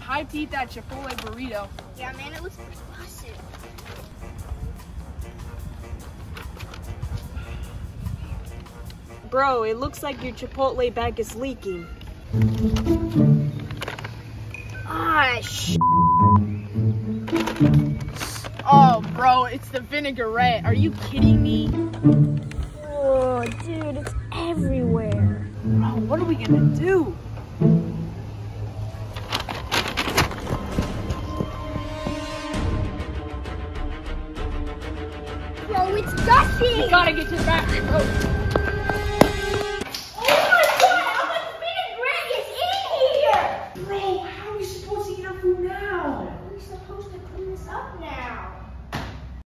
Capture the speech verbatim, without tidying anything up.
hyped to eat that Chipotle burrito. Yeah, man, it looks bussin. Bro, it looks like your Chipotle bag is leaking. Ah, sh. Oh, bro, it's the vinaigrette. Are you kidding me? Oh, dude, it's everywhere. Bro, what are we gonna do? Bro, it's gushing. We gotta get to the bathroom, bro.